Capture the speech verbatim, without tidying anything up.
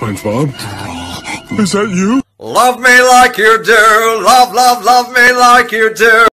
SpongeBob. Is that you? Love me like you do. Love, love, love me like you do.